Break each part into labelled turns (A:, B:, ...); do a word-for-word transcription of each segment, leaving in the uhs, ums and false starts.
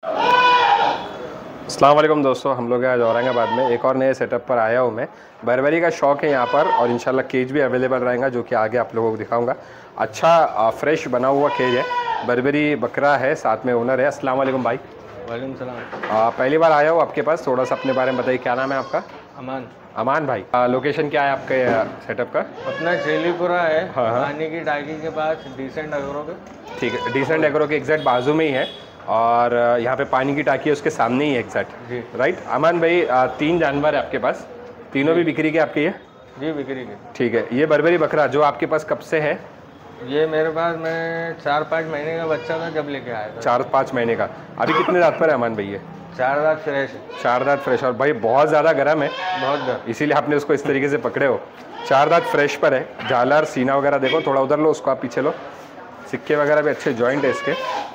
A: अस्सलाम वालेकुम दोस्तों, हम लोग आज औरंगाबाद में एक और नए सेटअप पर आया हूँ मैं। बर्बरी का शौक है यहाँ पर और इंशाल्लाह केज भी अवेलेबल रहेगा जो कि आगे आप लोगों को दिखाऊंगा। अच्छा फ्रेश बना हुआ केज है, बर्बरी बकरा है, साथ में ओनर है। अस्सलाम वालेकुम भाई।
B: वालेकुम सलाम।
A: पहली बार आया हूँ आपके पास, थोड़ा सा अपने बारे में बताइए। क्या नाम है आपका?
B: अमान।
A: अमान भाई। आ, लोकेशन क्या है आपके सेटअप का?
B: अपना चेलीपुरा है।
A: हाँ हाँ।
B: पानी की टाकी के पास डिसेंट एग्रो के।
A: ठीक है, डिसेंट एग्रो के एग्जैक्ट बाजू में ही है और यहाँ पे पानी की टाकी है उसके सामने ही एग्जैक्ट।
B: जी
A: राइट। अमान भाई, आ, तीन जानवर है आपके पास, तीनों भी बिक्री के आपके है?
B: जी बिक्री के।
A: ठीक है। ये बर्बरी बकरा जो आपके पास कब से है?
B: ये मेरे पास मैं चार पाँच महीने का बच्चा था जब लेके आया था।
A: चार पाँच महीने का। अभी कितने दांत पर है अमान भाई? ये
B: चार दांत फ्रेश है।
A: चार दांत फ्रेश। और भाई बहुत ज़्यादा गर्म है,
B: बहुत गर्म,
A: इसीलिए आपने उसको इस तरीके से पकड़े हो। चार दांत फ्रेश पर है। झालर सीना वगैरह देखो, थोड़ा उधर लो, उसको आप पीछे लो। सिक्के वगैरह भी अच्छे जॉइंट है इसके।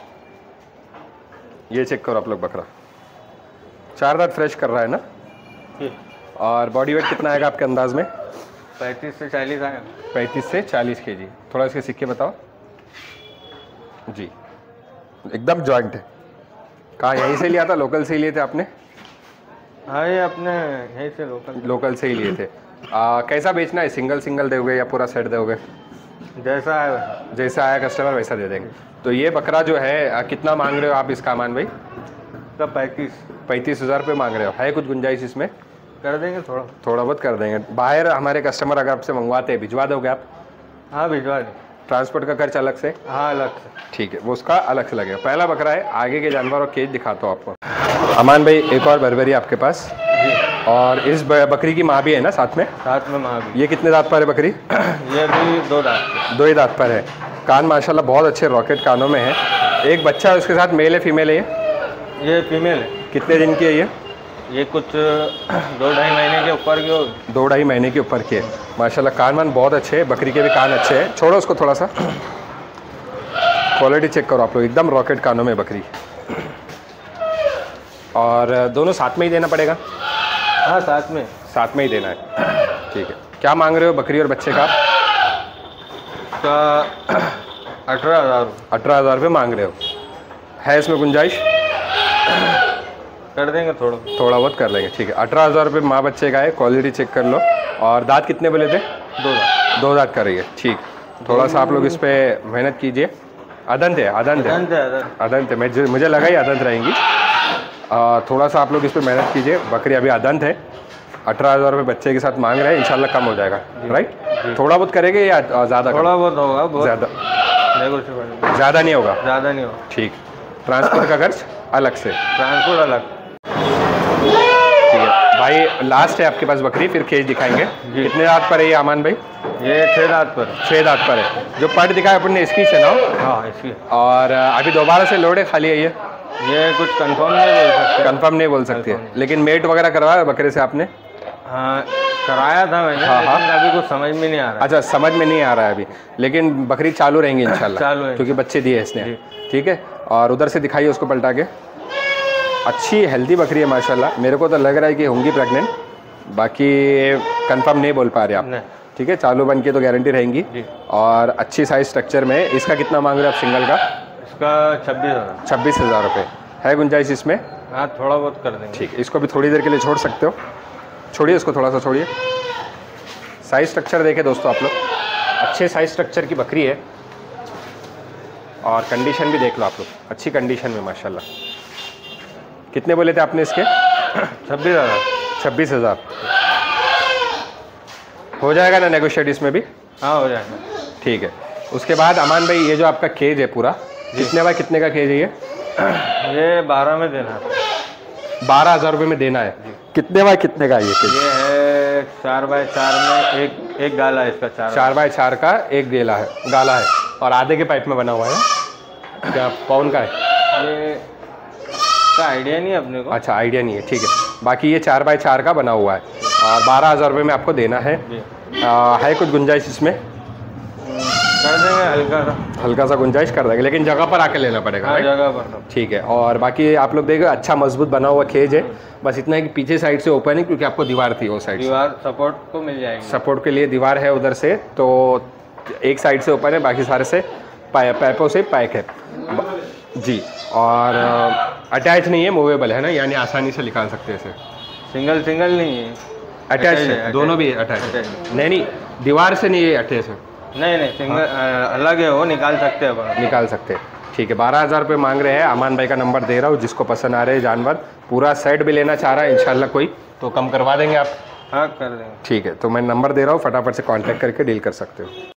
A: ये चेक करो आप लोग, बकरा चार दांत फ्रेश कर रहा है ना। और बॉडी वेट कितना आएगा आपके अंदाज में?
B: पैंतीस से चालीस आएगा।
A: पैंतीस से चालीस के जी। थोड़ा इसके सिक्के बताओ जी। एकदम जॉइंट है। कहाँ, यहीं से लिया था? लोकल से ही लिए थे आपने?
B: हाँ, ये अपने यहीं से लोकल
A: लोकल से ही लिए थे। आ, कैसा बेचना है? सिंगल सिंगल दोगे या पूरा सेट दोगे?
B: जैसा आया वैसा।
A: जैसा आया कस्टमर वैसा दे देंगे। तो ये बकरा जो है आ, कितना मांग रहे हो आप इसका अमान भाई?
B: तो पैंतीस
A: पैंतीस हज़ार रुपये मांग रहे हो। है कुछ गुंजाइश इसमें?
B: कर देंगे, थोड़ा
A: थोड़ा बहुत कर देंगे। बाहर हमारे कस्टमर अगर आपसे मंगवाते हैं, भिजवा दोगे आप?
B: हाँ भिजवा दें।
A: ट्रांसपोर्ट का खर्च अलग से?
B: हाँ अलग से।
A: ठीक है, वो उसका अलग से लगेगा। पहला बकरा है, आगे के जानवर और केज दिखाता हूँ आपको। अमान भाई, एक और बर्बरी आपके पास
B: जी।
A: और इस बकरी की माँ भी है ना साथ में?
B: साथ में माँ भी।
A: ये कितने दांत पर है बकरी?
B: ये भी दो दांत।
A: दो ही दांत पर है। कान माशाल्लाह बहुत अच्छे रॉकेट कानों में है। एक बच्चा है उसके साथ, मेल है फीमेल है ये?
B: ये फीमेल है।
A: कितने दिन की है ये?
B: ये कुछ दो ढाई महीने के ऊपर की होगी।
A: दो ढाई महीने के ऊपर की है। माशाल्लाह कान वान बहुत अच्छे हैं, बकरी के भी कान अच्छे हैं। छोड़ो उसको थोड़ा सा, क्वालिटी चेक करो आप लोग, एकदम रॉकेट कानों में बकरी। और दोनों साथ में ही देना पड़ेगा?
B: हाँ साथ में
A: साथ में ही देना है। ठीक है। क्या मांग रहे हो बकरी और बच्चे का?
B: का अठारह हज़ार
A: अठारह हज़ार रुपये मांग रहे हो। है इसमें गुंजाइश?
B: कर देंगे, थोड़ा
A: थोड़ा बहुत कर लेंगे। ठीक है। अठारह हज़ार रुपये माँ बच्चे का है। क्वालिटी चेक कर लो। और दांत कितने बोले थे?
B: दो दांत।
A: दो दांत कर रही है। ठीक। थोड़ा सा आप लोग इस पर मेहनत कीजिए। अदंत है, अदंत है,
B: अदंत है,
A: अदंत है। मैं मुझे लगा ही अदंत रहेंगी। आ, थोड़ा सा आप लोग इस पर मेहनत कीजिए। बकरी अभी अदंत है। अठारह हज़ार रुपये बच्चे के साथ मांग रहे हैं, इंशाल्लाह कम हो जाएगा। राइट। थोड़ा बहुत करेंगे या ज़्यादा?
B: थोड़ा बहुत होगा, बहुत
A: ज़्यादा
B: नेगोशिएबल।
A: ज़्यादा नहीं होगा?
B: ज़्यादा नहीं होगा।
A: ठीक। ट्रांसपोर्ट का खर्च अलग से?
B: ट्रांसपोर्ट अलग।
A: ठीक है भाई। लास्ट है आपके पास बकरी, फिर केज दिखाएंगे। कितने दांत पर है ये अमान भाई?
B: ये छः दांत पर।
A: छः दांत पर है। जो पट दिखाया अपन ने इसकी से ना?
B: हाँ इसकी।
A: और अभी दोबारा से लोड है, खाली है ये?
B: ये कुछ कंफर्म नहीं बोल सकते।
A: कंफर्म नहीं बोल सकते, लेकिन मेट वगैरह करवाया बकरे से आपने?
B: हाँ कराया था मैंने।
A: हाँ हाँ।
B: लेकिन अभी कुछ समझ में नहीं आ रहा।
A: अच्छा, समझ में नहीं आ रहा है अभी, लेकिन बकरी चालू रहेंगी इंशाल्लाह।
B: चालू है
A: क्योंकि बच्चे दिए इसने। ठीक है। और उधर से दिखाइए उसको पलटा के। अच्छी हेल्दी बकरी है माशाल्लाह। मेरे को तो लग रहा है कि होंगी प्रेग्नेंट, बाकी कंफर्म नहीं बोल पा रहे आप। ठीक है। चालू बन के तो गारंटी रहेंगी। और अच्छी साइज स्ट्रक्चर में। इसका कितना मांग रहे हो आप सिंगल का?
B: इसका छब्बीस हज़ार
A: छब्बीस हज़ार रुपये। है गुंजाइश इसमें?
B: हाँ थोड़ा बहुत कर देंगे।
A: ठीक है। इसको भी थोड़ी देर के लिए छोड़ सकते हो। छोड़िए इसको, थोड़ा सा छोड़िए। साइज स्ट्रक्चर देखें दोस्तों आप लोग, अच्छे साइज स्ट्रक्चर की बकरी है। और कंडीशन भी देख लो आप लोग, अच्छी कंडीशन में माशाल्लाह। कितने बोले थे आपने इसके?
B: छब्बीस हज़ार
A: छब्बीस हज़ार हो जाएगा ना नेगोशिएट इसमें भी?
B: हाँ हो जाएगा।
A: ठीक है। उसके बाद अमान भाई, ये जो आपका केज है पूरा, कितने बाय कितने का केज है ये?
B: ये बारह में देना है।
A: बारह हज़ार रुपये में देना है। कितने बाय कितने का ये केज?
B: ये है चार बाय चार में एक एक गाला है इसका। चार
A: चार बाय चार का एक गेला है, गाला है। और आधे के पाइप में बना हुआ है। क्या पौन का है
B: ये? का आइडिया नहीं है अपने को।
A: अच्छा, आइडिया नहीं है। ठीक है। बाकी ये चार बाय चार का बना हुआ है और बारह हज़ार रुपये में आपको देना है। आ, है कुछ गुंजाइश इसमें?
B: कर देंगे, हल्का सा
A: हल्का सा गुंजाइश कर देंगे, लेकिन जगह पर आके लेना पड़ेगा।
B: हाँ, जगह पर।
A: ठीक है। और बाकी आप लोग देखो, अच्छा मजबूत बना हुआ केज है। बस इतना है कि पीछे साइड से ओपन है, क्योंकि आपको दीवार थी वो साइड।
B: दीवार सपोर्ट को मिल जाएगी।
A: सपोर्ट के लिए दीवार है उधर से, तो एक साइड से ओपन है, बाकी सारे से पाइपों से पैक है जी। और अटैच नहीं है, मूवेबल है ना, यानी आसानी से निकाल सकते हैं इसे।
B: सिंगल सिंगल नहीं है,
A: अटैच है, दोनों भी अटैच है। नहीं नहीं, दीवार से नहीं है अटैच है।
B: नहीं नहीं, सिंगल अलग है, वो निकाल सकते हैं,
A: निकाल सकते हैं। ठीक है, बारह हज़ार रुपये मांग रहे हैं। अमान भाई का नंबर दे रहा हूँ, जिसको पसंद आ रहे हैं जानवर, पूरा सेट भी लेना चाह रहा है इंशाल्लाह कोई, तो कम करवा देंगे आप?
B: हाँ कर देंगे।
A: ठीक है, तो मैं नंबर दे रहा हूँ, फटाफट से कांटेक्ट करके डील कर सकते हो।